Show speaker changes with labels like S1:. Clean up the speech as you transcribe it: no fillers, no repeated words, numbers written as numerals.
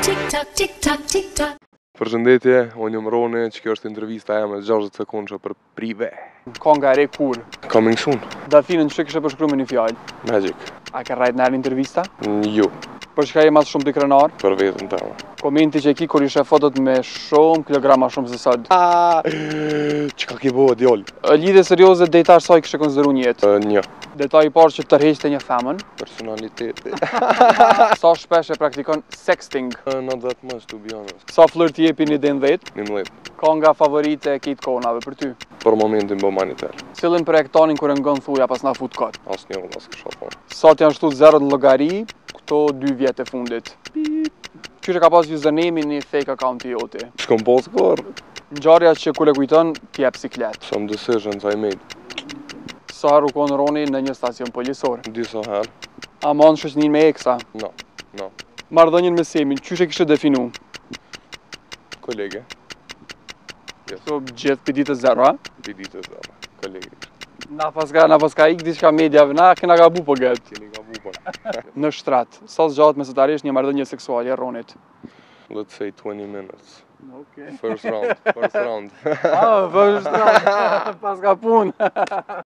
S1: Përshëndetje, unë jam Roni, që kjo është intervista e me 60 sekundë për prive.
S2: Konga e re kur?
S1: Coming soon.
S2: Datinën që kishe përshkru me një fjallë?
S1: Magic.
S2: A ke rajt nërë intervista?
S1: Jo,
S2: Për çka je mas shumë të krenar?
S1: për vetën tëme.
S2: Komenti që e ki kur ishe fotot me shumë kilograma shumë se sot.
S1: Që ka ki bëhe djoll?
S2: Lidhje serioze dejtar sa i kishe konsideru një jetë?
S1: Një.
S2: Detaj i parë që tërheqte një femën?
S1: Personaliteti.
S2: Sa shpesh e praktikon sexting?
S1: Not that much, to be honest.
S2: Sa flirt jepi një den 10?
S1: 11.
S2: Konga favorite e kitë konave për ty?
S1: Për momentin bë manitel.
S2: Cilin projektonin kur e ngon thuja pas na fut kot?
S1: As një unë, as kësha thonë.
S2: Sa të janë shtu zero në llogari këto 2 vjet e fundit? Qyre ka pas username një fake account i joti?
S1: Shkom posë kërë.
S2: Ngjarja që kur e kujton ti jep siklet.
S1: Some decisions I made.
S2: Sa herë u kon Roni në një stacion policor?
S1: Disa herë.
S2: A mon shoqnin me eksa?
S1: No.
S2: Marrëdhënien me Semin, qysh e kishe definu?
S1: Kolege.
S2: So gjithë për ditë zero, a?
S1: Vidite zara. Kolege.
S2: Na paska ik diçka mediave, na kena gabu po gët.
S1: Keni ka bupën.
S2: Në shtrat, sa zgjat mesatarisht një marrëdhënie seksuale e Ronit?
S1: Let's say 20 minutes.
S2: Okej.
S1: First round.
S2: Ah, vë shtrat. Paska punë.